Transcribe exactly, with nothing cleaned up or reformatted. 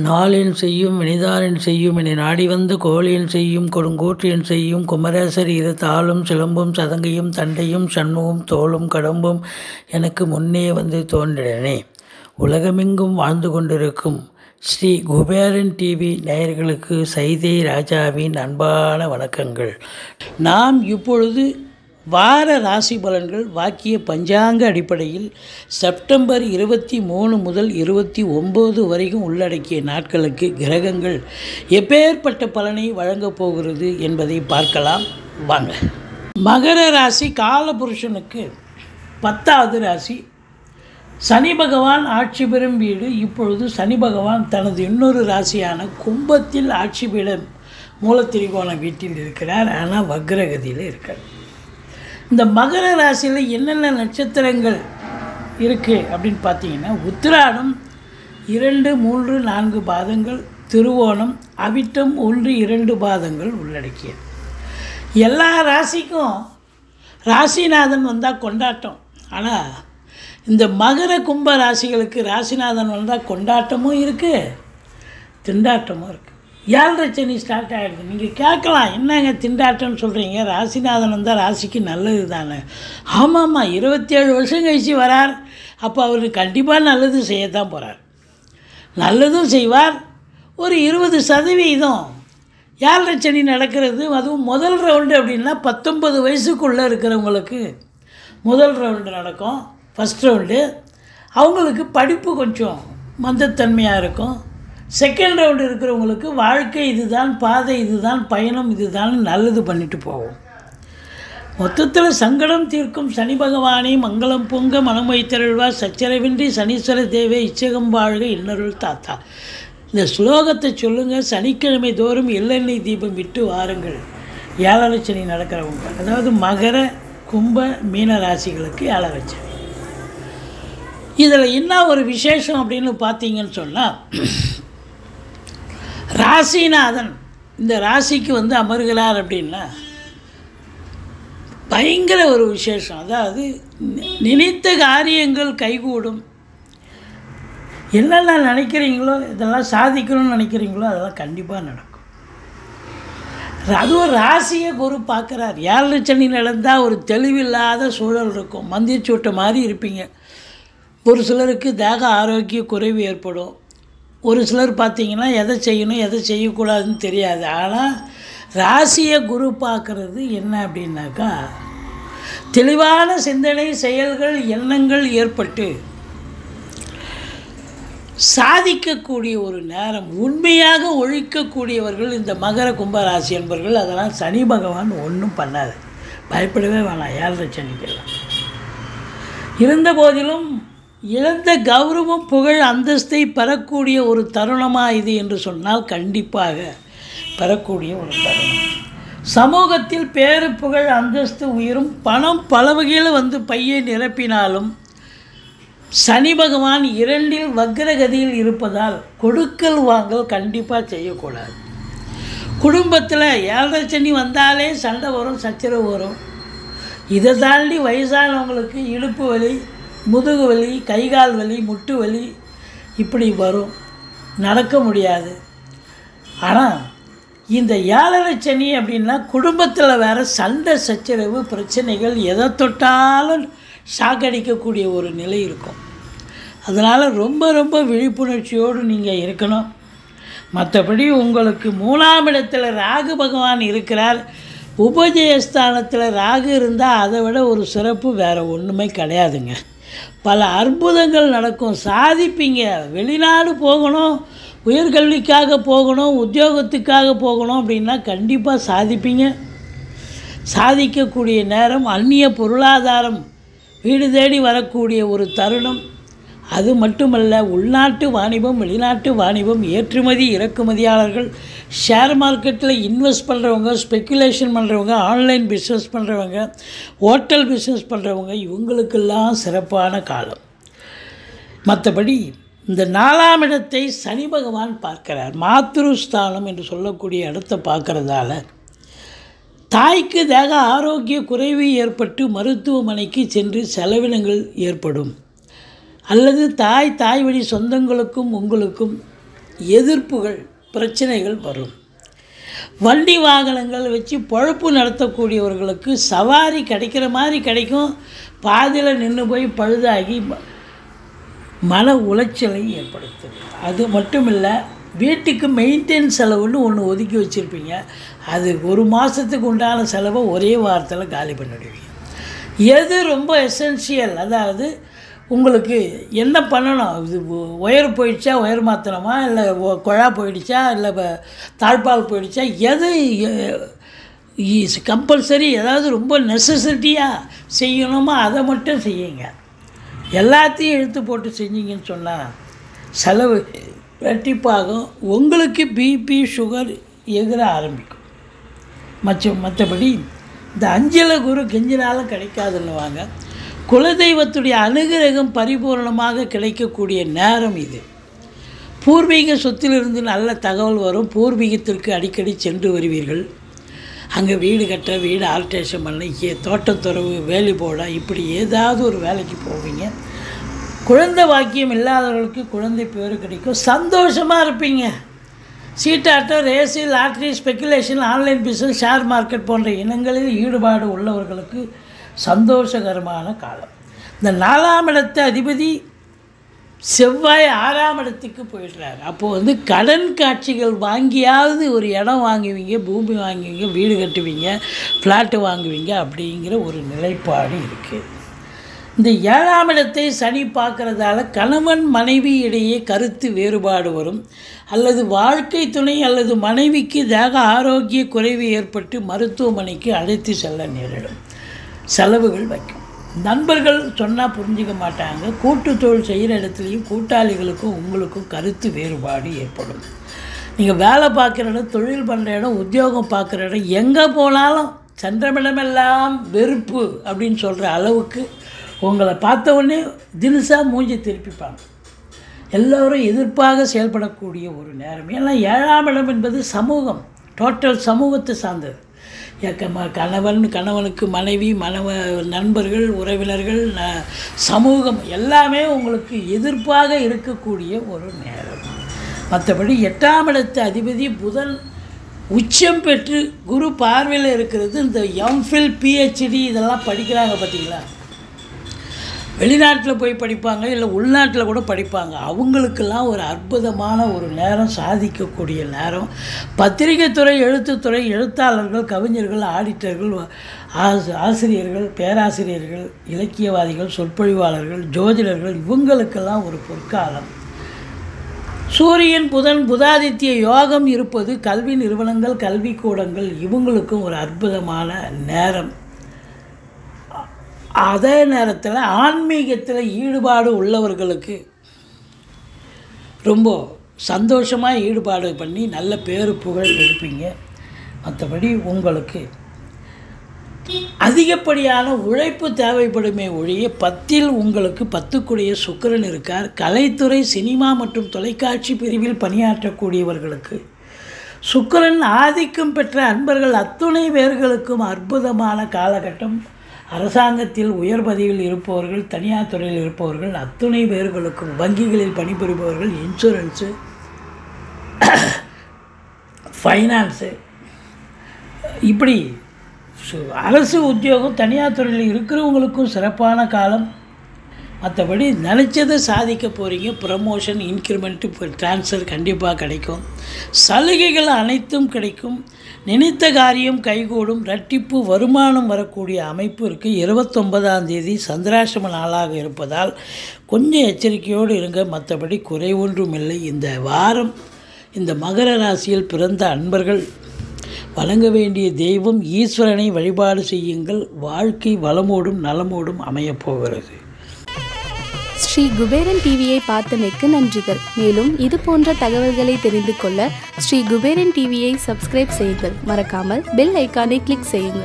நாளென் செய்யும் வினைதானென் செய்யும் என நாடி வந்த கோளென் செய்யும் கொடுங்கோற்றென் செய்யும் குமரேசர் இரு தாளும் சிலம்பும் சதங்கையும் தண்டையும் சண்முகம் தோளும் கடம்பும் எனக்கு முன்னே வந்து தோன்றினே. உலகமெங்கும் வாழ்ந்து கொண்டிருக்கும் ஸ்ரீ குபேரன் டிவி நேயர்களுக்கு சைதை ராஜாவின் அன்பான வணக்கங்கள். நாம் இப்பொழுது வார ராசி பலன்கள் வாக்கிய பஞ்சாங்க அடிப்படையில் செப்டம்பர் இருபத்தி மூணு முதல் இருபத்தி ஒம்பது வரைக்கும் உள்ளடக்கிய நாட்களுக்கு கிரகங்கள் எப்பேற்பட்ட பலனை வழங்கப் போகிறது என்பதை பார்க்கலாம் வாங்க. மகர ராசி காலபுருஷனுக்கு பத்தாவது ராசி. சனி பகவான் ஆட்சி பெறும் வீடு. இப்பொழுது சனி பகவான் தனது இன்னொரு ராசியான கும்பத்தில் ஆட்சி பீடம் மூலத்திரிகோண வீட்டில் இருக்கிறார். ஆனால் வக்ரகதியில் இருக்கார். இந்த மகர ராசியில் என்னென்ன நட்சத்திரங்கள் இருக்குது அப்படின்னு பார்த்தீங்கன்னா, உத்திராடம் இரண்டு மூன்று நான்கு பாதங்கள், திருவோணம் அவிட்டம் ஒன்று இரண்டு பாதங்கள் உள்ளடக்கியது. எல்லா ராசிக்கும் ராசிநாதன் வந்தால் கொண்டாட்டம். ஆனால் இந்த மகர கும்ப ராசிகளுக்கு ராசிநாதன் வந்தால் கொண்டாட்டமும் இருக்குது, திண்டாட்டமும் இருக்குது. ஏழரை சனி ஸ்டார்ட் ஆகிடுது. நீங்கள் கேட்கலாம், என்னங்க திண்டாட்டம்னு சொல்கிறீங்க, ராசிநாதன் வந்தால் ராசிக்கு நல்லது தானே? ஆமாம்மா, இருபத்தி ஏழு வருஷம் கழிச்சு வரார். அப்போ அவர் கண்டிப்பாக நல்லது செய்யத்தான் போகிறார். நல்லதும் செய்வார். ஒரு இருபது சதவீதம் ஏழரை சனி நடக்கிறது, அதுவும் முதல் ரவுண்டு அப்படின்னா பத்தொம்பது வயசுக்குள்ளே இருக்கிறவங்களுக்கு முதல் ரவுண்டு நடக்கும். ஃபஸ்ட் ரவுண்டு அவங்களுக்கு படிப்பு கொஞ்சம் மந்தத்தன்மையாக இருக்கும். செகண்ட் ரவுண்டு இருக்கிறவங்களுக்கு வாழ்க்கை இதுதான், பாதை இதுதான், பயணம் இதுதான், நல்லது பண்ணிட்டு போவோம். மொத்தத்தில் சங்கடம் தீர்க்கும் சனி பகவானே மங்களம் பொங்க மனம் வைத்திருள்வா சச்சரவின்றி சனீஸ்வர தேவே இச்சகம் வாழ்க இன்னருள் தாத்தா. இந்த ஸ்லோகத்தை சொல்லுங்கள். சனிக்கிழமை தோறும் எள்ளெண்ணெய் தீபம் விட்டு வாருங்கள். ஏழரை சனி நடக்கிறவங்க, அதாவது மகர கும்ப மீன ராசிகளுக்கு ஏழரை சனி. இதில் என்ன ஒரு விசேஷம் அப்படின்னு பார்த்தீங்கன்னு சொன்னால், ராசிநாதன் இந்த ராசிக்கு வந்து அமர்கிறார் அப்படின்னா பயங்கர ஒரு விசேஷம். அதாவது நினைத்த காரியங்கள் கைகூடும். என்னென்ன நினைக்கிறீங்களோ, இதெல்லாம் சாதிக்கணும்னு நினைக்கிறீங்களோ அதெல்லாம் கண்டிப்பாக நடக்கும். அதுவும் ராசியை குரு பார்க்குறார். ஏழரை சனி நடந்தால் ஒரு தெளிவில்லாத சூழல் இருக்கும். மந்திரிச்சூட்டை மாதிரி இருப்பீங்க. ஒரு சிலருக்கு தேக ஆரோக்கிய குறைவு ஏற்படும். ஒரு சிலர் பார்த்திங்கன்னா எதை செய்யணும் எதை செய்யக்கூடாதுன்னு தெரியாது. ஆனால் ராசியை குரு பார்க்குறது என்ன அப்படின்னாக்கா, தெளிவான சிந்தனை, செயல்கள், எண்ணங்கள் ஏற்பட்டு சாதிக்கக்கூடிய ஒரு நேரம். உண்மையாக ஒழிக்கக்கூடியவர்கள் இந்த மகர கும்பராசி என்பவர்கள். அதனால் சனி பகவான் ஒன்றும் பண்ணாது, பயப்படவே வேணாம். ஏழரை சனிக்கெல்லாம் இருந்த போதிலும் இழந்த கௌரவம், புகழ், அந்தஸ்தை பெறக்கூடிய ஒரு தருணமாக இது என்று சொன்னால் கண்டிப்பாக பெறக்கூடிய ஒரு தருணம். சமூகத்தில் பேரு, புகழ், அந்தஸ்து உயரும். பணம் பல வகையில் வந்து பையை நிரப்பினாலும் சனி பகவான் இரண்டில் வக்ரகதியில் இருப்பதால் கொடுக்கல் வாங்கல் கண்டிப்பாக செய்யக்கூடாது. குடும்பத்தில் ஏழரை சனி வந்தாலே சண்டை வரும், சச்சரவு வரும். இதை தாண்டி வயசானவங்களுக்கு இடுப்பு வலி, முதுகு வலி, கைகால் வலி, முட்டு வலி இப்படி வரும், நடக்க முடியாது. ஆனால் இந்த ஏழரை சனி அப்படின்னா குடும்பத்தில் வேறு சண்டை சச்சரவு பிரச்சனைகள், எதை தொட்டாலும் ஷாக்கடிக்கக்கூடிய ஒரு நிலை இருக்கும். அதனால் ரொம்ப ரொம்ப விழிப்புணர்ச்சியோடு நீங்கள் இருக்கணும். மற்றபடி உங்களுக்கு மூணாம் இடத்தில் ராகு பகவான் இருக்கிறார். உபஜயஸ்தானத்தில் ராகு இருந்தால் அதை விட ஒரு சிறப்பு வேறு ஒன்றுமே கிடையாதுங்க. பல அற்புதங்கள் நடக்கும், சாதிப்பீங்க. வெளிநாடு போகணும், உயர்கல்விக்காக போகணும், உத்தியோகத்துக்காக போகணும் அப்படின்னா கண்டிப்பாக சாதிப்பீங்க. சாதிக்கக்கூடிய நேரம். அந்நிய பொருளாதாரம் வீடு தேடி வரக்கூடிய ஒரு தருணம். அது மட்டுமல்ல, உள்நாட்டு வாணிபம், வெளிநாட்டு வாணிபம், ஏற்றுமதி இறக்குமதியாளர்கள், ஷேர் மார்க்கெட்டில் இன்வெஸ்ட் பண்ணுறவங்க, ஸ்பெக்குலேஷன் பண்ணுறவங்க, ஆன்லைன் பிஸ்னஸ் பண்ணுறவங்க, ஹோட்டல் பிஸ்னஸ் பண்ணுறவங்க, இவங்களுக்கெல்லாம் சிறப்பான காலம். மற்றபடி இந்த நாலாம் இடத்தை சனி பகவான் பார்க்கிறார். மாத்ருஸ்தானம் என்று சொல்லக்கூடிய இடத்தை பார்க்கறதால தாய்க்கு தேக ஆரோக்கிய குறைவு ஏற்பட்டு மருத்துவமனைக்கு சென்று செலவினங்கள் ஏற்படும். அல்லது தாய் தாய் வழி சொந்தங்களுக்கும் உங்களுக்கும் எதிர்ப்புகள் பிரச்சனைகள் வரும். வண்டி வாகனங்கள் வச்சு பொழப்பு நடத்தக்கூடியவர்களுக்கு சவாரி கிடைக்கிற மாதிரி கிடைக்கும், பாதியில் நின்று போய் பழுதாகி மன உளைச்சலை ஏற்படுத்தும். அது மட்டும் இல்லை, வீட்டுக்கு மெயின்டெனன்ஸ் செலவுன்னு ஒன்று ஒதுக்கி வச்சுருப்பீங்க, அது ஒரு மாதத்துக்கு உண்டான செலவை ஒரே வாரத்தில் காலி பண்ணிடுவீங்க. எது ரொம்ப எசென்ஷியல், அதாவது உங்களுக்கு என்ன பண்ணணும், இது ஒயர் போயிடுச்சா ஒயர் மாற்றணுமா, இல்லை குழா போயிடுச்சா, இல்லை தாழ்பால் போயிடுச்சா, எது கம்பல்சரி, ஏதாவது ரொம்ப நெசசிட்டியாக செய்யணுமோ அதை மட்டும் செய்யுங்க. எல்லாத்தையும் இழுத்து போட்டு செஞ்சீங்கன்னு சொன்னால் செலவு ரெட்டிப்பாகும். உங்களுக்கு பிபி சுகர் எகிற ஆரம்பிக்கும். மற்ற மற்றபடி இந்த அஞ்சல குரு கெஞ்சினாலும் கிடைக்காதுன்னுவாங்க. குலதெய்வத்துடைய அனுகிரகம் பரிபூர்ணமாக கிடைக்கக்கூடிய நேரம் இது. பூர்வீக சொத்திலிருந்து நல்ல தகவல் வரும். பூர்வீகத்திற்கு அடிக்கடி சென்று வருவீர்கள். அங்கே வீடு கட்ட, வீடு ஆல்ட்ரேஷன் பண்ண, ஏ தோட்டத்துறவு, வேலி போட, இப்படி ஏதாவது ஒரு வேலைக்கு போவீங்க. குழந்தை வாக்கியம் இல்லாதவர்களுக்கு குழந்தை பேர் கிடைக்கும். சந்தோஷமாக இருப்பீங்க. சீட்டாட்டம், race, lottery, speculation, online business, share market போன்ற இனங்களில் ஈடுபாடு உள்ளவர்களுக்கு சந்தோஷகரமான காலம். இந்த நாலாம் இடத்து அதிபதி செவ்வாய் ஆறாம் இடத்துக்கு போயிடுறாரு. அப்போது வந்து கடன் காட்சிகள் வாங்கியாவது ஒரு இடம் வாங்குவீங்க, பூமி வாங்குவீங்க, வீடு கட்டுவீங்க, ஃப்ளாட்டு வாங்குவீங்க அப்படிங்கிற ஒரு நிலைப்பாடு இருக்குது. இந்த ஏழாம் இடத்தை சனி பார்க்குறதால கணவன் மனைவி இடையே கருத்து வேறுபாடு வரும், அல்லது வாழ்க்கை துணை அல்லது மனைவிக்கு தேக ஆரோக்கிய குறைவு ஏற்பட்டு மருத்துவமனைக்கு அழைத்து செல்ல நேரிடும். செலவுகள் வைக்கும். நண்பர்கள் சொன்னால் புரிஞ்சிக்க மாட்டாங்க. கூட்டு தொழில் செய்கிற இடத்துலையும் கூட்டாளிகளுக்கும் உங்களுக்கும் கருத்து வேறுபாடு ஏற்படும். நீங்கள் வேலை பார்க்குற இடம், தொழில் பண்ணுற இடம், உத்தியோகம் பார்க்குற இடம், எங்கே போனாலும் சந்திரமிடமெல்லாம் வெறுப்பு அப்படின்னு சொல்கிற அளவுக்கு உங்களை பார்த்த உடனே தினசாக மூஞ்சி திருப்பிப்பாங்க. எல்லோரும் எதிர்ப்பாக செயல்படக்கூடிய ஒரு நேரம். ஏன்னா ஏழாம் இடம் என்பது சமூகம், டோட்டல் சமூகத்தை சார்ந்தது. கணவன், கணவனுக்கு மனைவி, மனவ நண்பர்கள், உறவினர்கள், ந சமூகம் எல்லாமே உங்களுக்கு எதிர்ப்பாக இருக்கக்கூடிய ஒரு நேரம். மற்றபடி எட்டாம் இடத்து அதிபதி புதன் உச்சம் பெற்று குரு பார்வையில் இருக்கிறது. இந்த எம்ஃபில், பிஹெச்டி இதெல்லாம் படிக்கிறாங்க பார்த்தீங்களா, வெளிநாட்டில் போய் படிப்பாங்க, இல்லை உள்நாட்டில் கூட படிப்பாங்க. அவங்களுக்கெல்லாம் ஒரு அற்புதமான ஒரு நேரம், சாதிக்கக்கூடிய நேரம். பத்திரிகை துறை, எழுத்துத்துறை, எழுத்தாளர்கள், கவிஞர்கள், ஆடிட்டர்கள், ஆசிரியர்கள், பேராசிரியர்கள், இலக்கியவாதிகள், சொற்பொழிவாளர்கள், ஜோதிடர்கள், இவங்களுக்கெல்லாம் ஒரு பொற்காலம். சூரியன், புதன், புதாதித்ய யோகம் இருப்பது கல்வி நிறுவனங்கள், கல்விக்கூடங்கள், இவங்களுக்கும் ஒரு அற்புதமான நேரம். அதே நேரத்தில் ஆன்மீகத்தில் ஈடுபாடு உள்ளவர்களுக்கு ரொம்ப சந்தோஷமாக ஈடுபாடு பண்ணி நல்ல பேரு புகழ் எடுப்பீங்க. மற்றபடி உங்களுக்கு அதிகப்படியான உழைப்பு தேவைப்படுமே ஒழிய பத்தில் உங்களுக்கு பத்துக்குடைய சுக்கிரன் இருக்கார். கலைத்துறை, சினிமா மற்றும் தொலைக்காட்சி பிரிவில் பணியாற்றக்கூடியவர்களுக்கு சுக்கிரன் ஆதிக்கம் பெற்ற அன்பர்கள் அத்துணை பேர்களுக்கும் அற்புதமான காலகட்டம். அரசாங்கத்தில் உயர் பதவியில் இருப்பவர்கள், தனியார் துறையில் இருப்பவர்கள் அத்துணை பேர்களுக்கும், வங்கிகளில் பணிபுரிபவர்கள், இன்சூரன்ஸு, ஃபைனான்ஸு, இப்படி அரசு உத்தியோகம், தனியார் துறையில் இருக்கிறவங்களுக்கும் சிறப்பான காலம். மற்றபடி நினச்சதை சாதிக்க போகிறீங்க. ப்ரமோஷன், இன்க்ரிமெண்ட்டு, இப்போ ட்ரான்ஸ்ஃபர் கண்டிப்பாக கிடைக்கும். சலுகைகள் அனைத்தும் கிடைக்கும். நினைத்த காரியம் கைகூடும். இரட்டிப்பு வருமானம் வரக்கூடிய அமைப்பு இருக்குது. இருபத்தொன்பதாம் தேதி சந்திராஷ்டம நாளாக இருப்பதால் கொஞ்சம் எச்சரிக்கையோடு இருங்க. மற்றபடி குறை ஒன்றும் இல்லை. இந்த வாரம் இந்த மகர ராசியில் பிறந்த அன்பர்கள் வணங்க வேண்டிய தெய்வம் ஈஸ்வரனை வழிபாடு செய்யுங்கள். வாழ்க்கை வளமோடும் நலமோடும் அமையப்போகிறது. ஸ்ரீ குபேரன் டிவியை பார்த்தமைக்கு நன்றிகள். மேலும் இது போன்ற தகவல்களை தெரிந்து கொள்ள ஸ்ரீ குபேரன் டிவியை சப்ஸ்கிரைப் செய்யுங்கள். மறக்காமல் பெல் ஐக்கானை கிளிக் செய்யுங்கள்.